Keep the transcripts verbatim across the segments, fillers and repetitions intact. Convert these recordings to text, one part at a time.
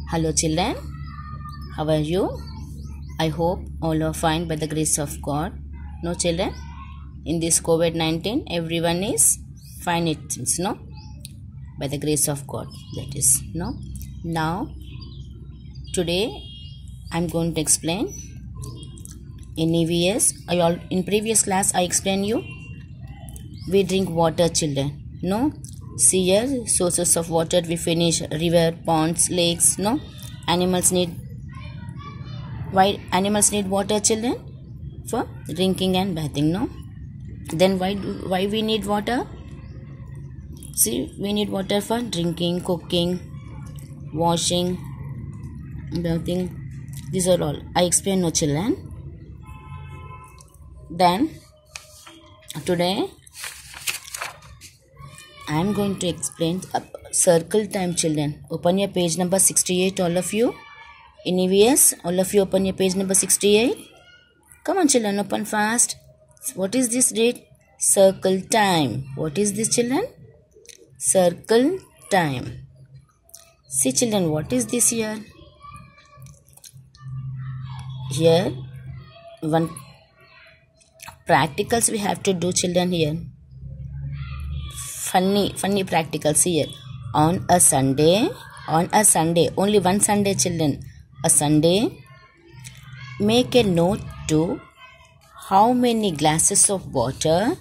Hello children, how are you? I hope all are fine by the grace of God. No children, in this COVID nineteen everyone is fine, it seems, no? By the grace of God, that is, no? Now, today I am going to explain in E V S. I all, in previous class I explained you, we drink water children, no? See here, sources of water we finish, river, ponds, lakes, no? Animals need, why animals need water children? For drinking and bathing, no? Then why, why we need water? See, we need water for drinking, cooking, washing, bathing. These are all. I explain, no children. Then, today, I am going to explain uh, circle time children. Open your page number sixty-eight, all of you. In E V S, all of you open your page number sixty-eight. Come on children, open fast. What is this date? Circle time. What is this children? Circle time. See children, what is this here? Here, one practicals we have to do children here. Funny, funny practicals here. On a Sunday, on a Sunday, only one Sunday children, a Sunday, make a note to how many glasses of water,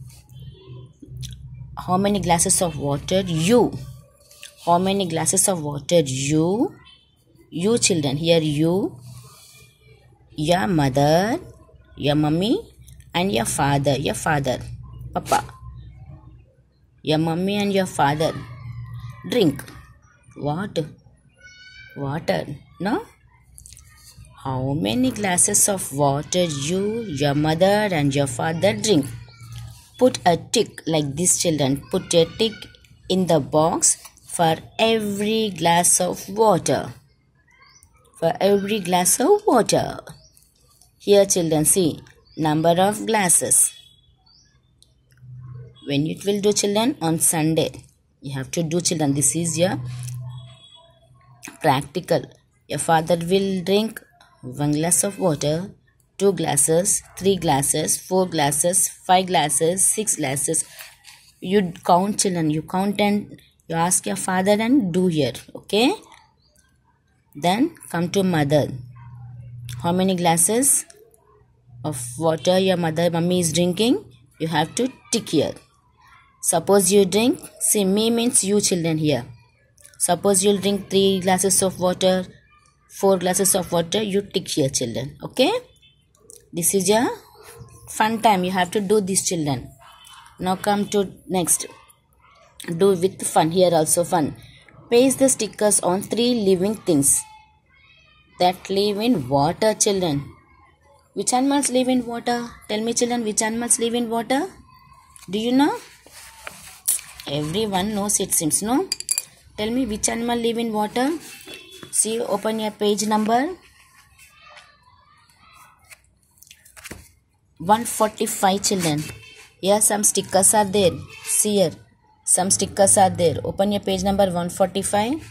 how many glasses of water you, how many glasses of water you, you children, here you, your mother, your mummy and your father, your father, papa, your mummy and your father drink what? Water, no? How many glasses of water you, your mother and your father drink? Put a tick like this children. Put a tick in the box for every glass of water. For every glass of water. Here children, see number of glasses. When it will do children? On Sunday. You have to do children. This is your practical. Your father will drink one glass of water, two glasses, three glasses, four glasses, five glasses, six glasses. You count children. You count and you ask your father and do here. Okay. Then come to mother. How many glasses of water your mother, mummy is drinking? You have to tick here. Suppose you drink, see me means you children here. Suppose you'll drink three glasses of water, four glasses of water, you tick here children. Okay. This is your fun time. You have to do this children. Now come to next. Do with fun. Here also fun. Paste the stickers on three living things that live in water children. Which animals live in water? Tell me children, which animals live in water? Do you know? Everyone knows it seems, no? Tell me which animal live in water? See, open your page number one forty-five children. Here some stickers are there. See here. Some stickers are there. Open your page number one forty-five.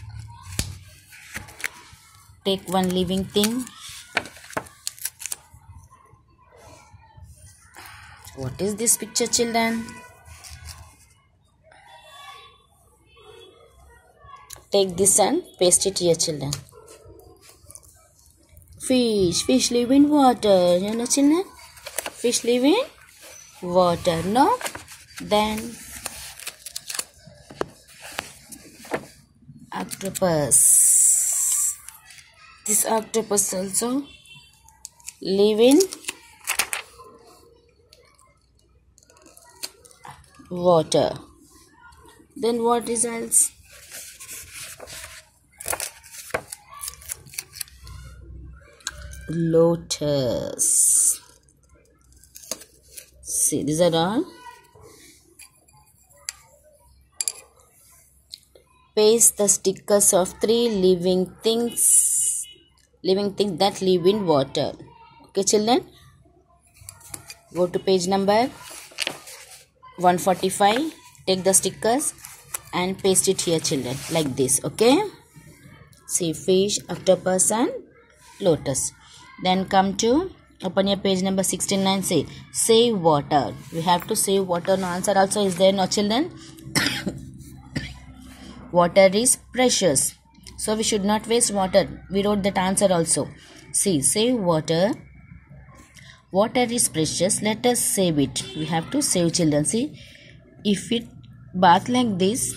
Take one living thing. What is this picture children? Take this and paste it here children. Fish. Fish live in water. You know children? Fish live in water. No? Then octopus. This octopus also live in water. Then what is else? Lotus. See, these are all. Paste the stickers of three living things, living things that live in water. Okay, children. Go to page number one forty-five. Take the stickers and paste it here children, like this. Okay. See, fish, octopus and lotus. Then come to, open your page number sixty-nine. Say, save water. We have to save water. No answer also is there, no children? Water is precious, so we should not waste water. We wrote that answer also. See, save water. Water is precious. Let us save it. We have to save, children. See, if it bath like this,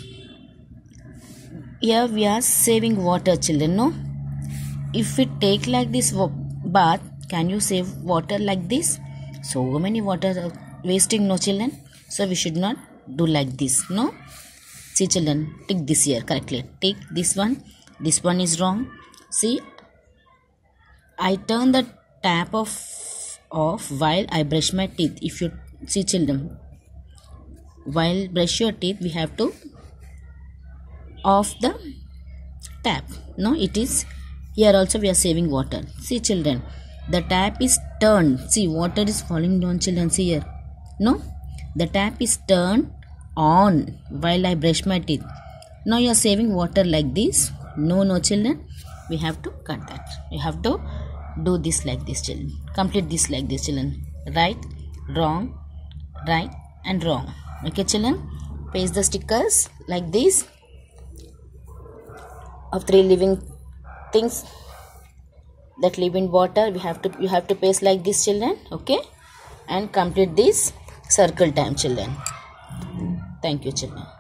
here we are saving water, children. No, if we take like this bath, can you save water like this? So many water are wasting, no children? So we should not do like this, no? See children, take this here correctly. Take this one. This one is wrong. See, I turn the tap of off while I brush my teeth. If you see children, while brush your teeth, we have to off the tap. No, it is here also we are saving water. See children, the tap is turned. See, water is falling down, children. See here. No, the tap is turned on while I brush my teeth. Now you are saving water like this. No, no children, we have to cut that. You have to do this like this, children. Complete this like this, children. Right, wrong, right and wrong. Okay children, paste the stickers like this of three living things that live in water. We have to you have to paste like this, children. Okay, and complete this circle time, children. Thank you children.